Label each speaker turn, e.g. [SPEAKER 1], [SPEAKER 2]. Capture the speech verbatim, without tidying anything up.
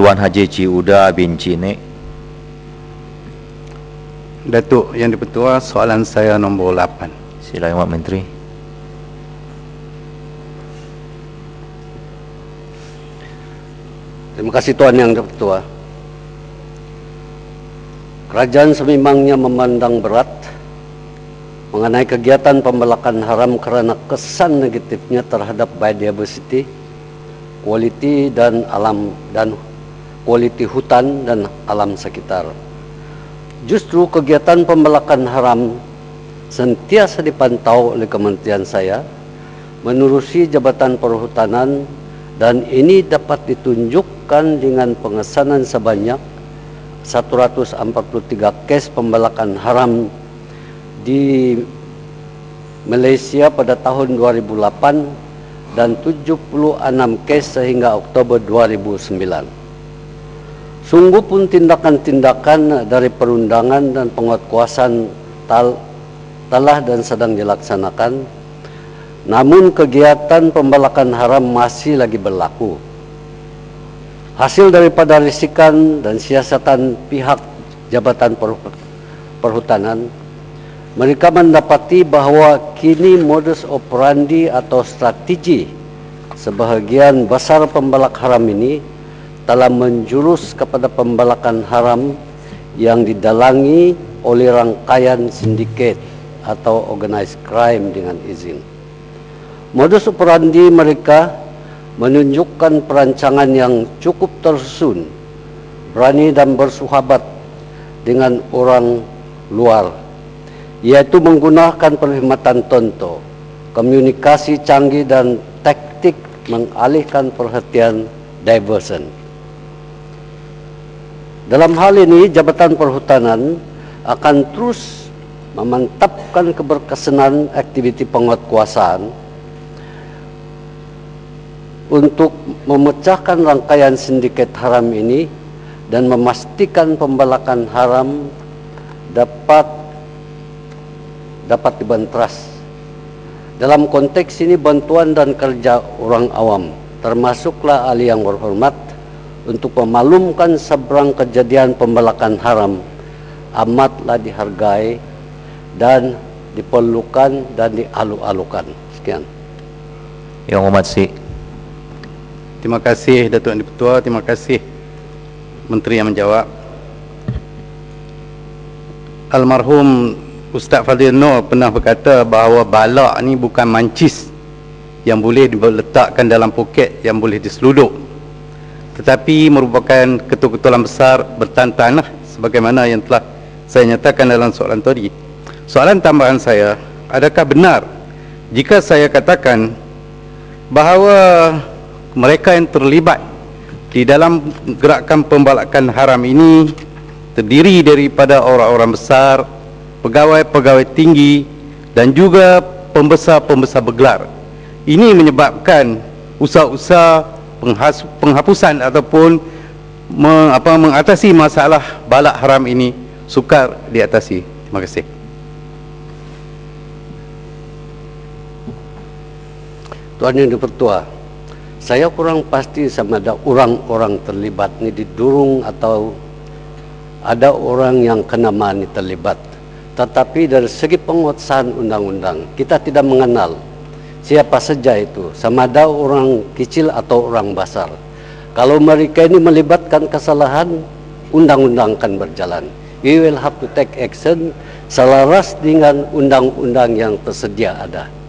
[SPEAKER 1] Tuan Haji Ciuda bin Cine.
[SPEAKER 2] Datuk Yang di-Pertua, soalan saya nombor lapan.
[SPEAKER 1] Silakan Pak Menteri.
[SPEAKER 3] Terima kasih Tuan Yang di-Pertua. Kerajaan sememangnya memandang berat mengenai kegiatan pembelakan haram kerana kesan negatifnya terhadap biodiversity, kualiti dan alam dan kualiti hutan dan alam sekitar. Justru kegiatan pembelakan haram sentiasa dipantau oleh kementerian saya menerusi Jabatan Perhutanan, dan ini dapat ditunjukkan dengan pengesanan sebanyak seratus ratus empat puluh tiga kes pembelakan haram di Malaysia pada tahun dua ribu lapan dan tujuh puluh enam kes sehingga Oktober dua ribu sembilan. Sungguh pun tindakan-tindakan dari perundangan dan penguatkuasaan tal, telah dan sedang dilaksanakan, namun kegiatan pembelakan haram masih lagi berlaku. Hasil daripada risikan dan siasatan pihak Jabatan Perhutanan, mereka mendapati bahawa kini modus operandi atau strategi sebahagian besar pembelak haram ini telah menjurus kepada pembelakan haram yang didalangi oleh rangkaian sindiket atau organized crime dengan izin. Modus operandi mereka menunjukkan perancangan yang cukup tersusun, berani dan bersahabat dengan orang luar, yaitu menggunakan perkhidmatan tonto, komunikasi canggih dan taktik mengalihkan perhatian diversion. Dalam hal ini, Jabatan Perhutanan akan terus memantapkan keberkesanan aktiviti penguatkuasaan untuk memecahkan rangkaian sindiket haram ini dan memastikan pembelakan haram dapat dapat dibenteras. Dalam konteks ini, bantuan dan kerja orang awam, termasuklah ahli yang berhormat, untuk memaklumkan seberang kejadian pembelakan haram amatlah dihargai dan diperlukan dan dialu-alukan. Sekian.
[SPEAKER 1] Yang Hormat Si.
[SPEAKER 2] Terima kasih Datuk Yang di-Pertua, terima kasih Menteri yang menjawab. Almarhum Ustaz Fadil Noor pernah berkata bahawa balak ni bukan mancis yang boleh diletakkan dalam poket yang boleh diseluduk, tetapi merupakan ketul-ketulan besar bertantan lah, sebagaimana yang telah saya nyatakan dalam soalan tadi. Soalan tambahan saya, adakah benar jika saya katakan bahawa mereka yang terlibat di dalam gerakan pembalakan haram ini terdiri daripada orang-orang besar, pegawai-pegawai tinggi dan juga pembesar-pembesar bergelar? Ini menyebabkan usaha-usaha penghapusan ataupun me, apa, mengatasi masalah balak haram ini sukar diatasi. Terima kasih.
[SPEAKER 3] Tuan Yang di-Pertua, saya kurang pasti sama ada orang-orang terlibat ni didurung atau ada orang yang kena mani terlibat. Tetapi dari segi penguasaan undang-undang, kita tidak mengenal siapa saja itu, sama ada orang kecil atau orang besar. Kalau mereka ini melibatkan kesalahan, undang-undang akan berjalan. We will have to take action selaras dengan undang-undang yang tersedia ada.